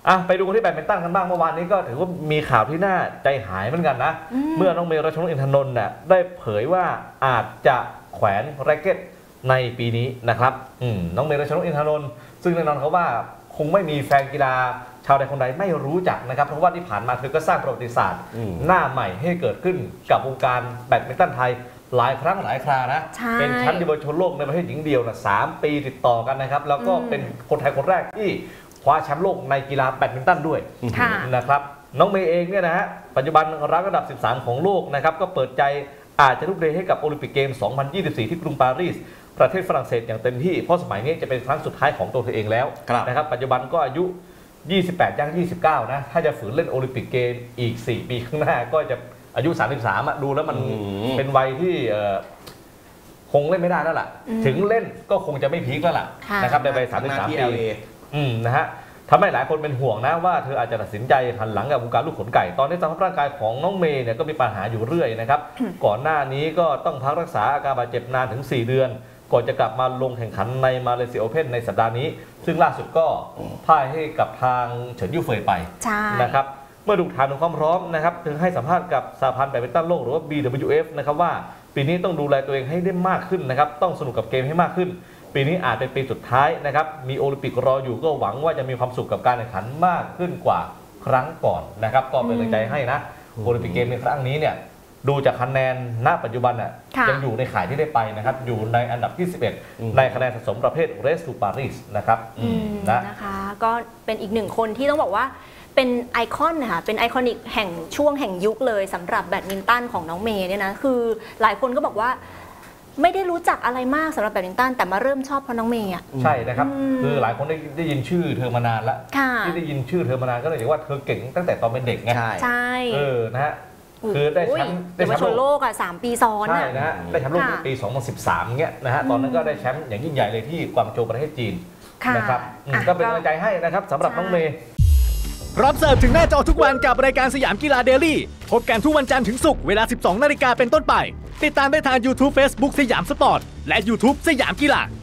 ไปดูที่แบดมินตันกันบ้างเมื่อวานนี้ก็ถือว่ามีข่าวที่น่าใจหายเหมือนกันนะเมื่อน้องเมย์รัชนกอินทนนท์ได้เผยว่าอาจจะแขวนแร็คเก็ตในปีนี้นะครับน้องเมย์รัชนกอินทนนท์ซึ่งแน่นอนเขาว่าคงไม่มีแฟนกีฬาชาวใดคนใดไม่รู้จักนะครับเพราะว่าที่ผ่านมาเธอก็สร้างประวัติศาสตร์หน้าใหม่ให้เกิดขึ้นกับวงการแบดมินตันไทยหลายครั้งหลายครานะเป็นแชมป์เยาวชนโลกในประเภทหญิงเดียว3 ปีติดต่อกันนะครับแล้วก็เป็นคนไทยคนแรกที่คว้าแชมป์โลกในกีฬาแบดมินตันด้วยนะครับน้องเมย์เองเนี่ยนะฮะปัจจุบันรั้งอันดับ13ของโลกนะครับก็เปิดใจอาจจะทุ่มเทให้กับโอลิมปิกเกม 2024 ที่กรุงปารีสประเทศฝรั่งเศสอย่างเต็มที่เพราะสมัยนี้จะเป็นครั้งสุดท้ายของตัวเธอเองแล้วนะครับปัจจุบันก็อายุ28ย่าง29นะถ้าจะฝืนเล่นโอลิมปิกเกมอีก4 ปีข้างหน้าก็จะอายุ33ดูแล้วมันเป็นวัยที่คงเล่นไม่ได้แล้วล่ะถึงเล่นก็คงจะไม่พีคแล้วล่ะนะครับในวัย33 ปีนะฮะทำให้หลายคนเป็นห่วงนะว่าเธออาจจะตัดสินใจหันหลังกับวงการลูกขนไก่ตอนนี้สภาพร่างกายของน้องเมย์เนี่ยก็มีปัญหาอยู่เรื่อยนะครับก่อนหน้านี้ก็ต้องพักรักษาอาการบาดเจ็บนานถึง4 เดือนก่อนจะกลับมาลงแข่งขันในมาเลเซียโอเพ่นในสัปดาห์นี้ซึ่งล่าสุดก็พ่ายให้กับทางเฉินยู่เฟยไปนะครับเมื่อถูกถามถึงความพร้อมนะครับถึงให้สัมภาษณ์กับสหพันธ์แบดมินตันโลกหรือว่า BWF นะครับว่าปีนี้ต้องดูแลตัวเองให้ได้มากขึ้นนะครับต้องสนุกกับเกมให้มากขึ้นปีนี้อาจเป็นปีสุดท้ายนะครับมีโอลิมปิกรออยู่ก็หวังว่าจะมีความสุขกับการแข่งขันมากขึ้นกว่าครั้งก่อนนะครับก็เป็นกำลังใจให้นะโอลิมปิกเกมในครั้งนี้เนี่ยดูจากคะแนนณปัจจุบันยังอยู่ในข่ายที่ได้ไปนะครับอยู่ในอันดับที่11ในคะแนนสะสมประเภท Race to Paris นะครับนะคะก็เป็นอีก1 คนที่ต้องบอกว่าเป็นไอคอนนะคะเป็นไอคอนิกแห่งช่วงแห่งยุคเลยสำหรับแบดมินตันของน้องเมย์เนี่ยนะคือหลายคนก็บอกว่าไม่ได้รู้จักอะไรมากสำหรับแบดมินตันแต่มาเริ่มชอบเพราะน้องเมย์ใช่นะครับคือหลายคนได้ยินชื่อเธอมานานแล้วที่ได้ยินชื่อเธอมานานก็เลยว่าเธอเก่งตั้งแต่ตอนเป็นเด็กไงใช่นะฮะคือได้แชมป์โลก3 ปีซ้อนใช่นะฮะได้แชมป์โลกในปี 2013เงี้ยนะฮะตอนนั้นก็ได้แชมป์อย่างยิ่งใหญ่เลยที่กวางโจวประเทศจีนนะครับก็เป็นกำลังใจให้นะครับสำหรับน้องเมย์พร้อมเสิร์ฟถึงหน้าจอทุกวันกับรายการสยามกีฬาเดลี่พบกันทุกวันจันทร์ถึงศุกร์เวลา 12 นาฬิกาเป็นต้นไปติดตามได้ทาง YouTube Facebook สยามสปอร์ตและ YouTube สยามกีฬา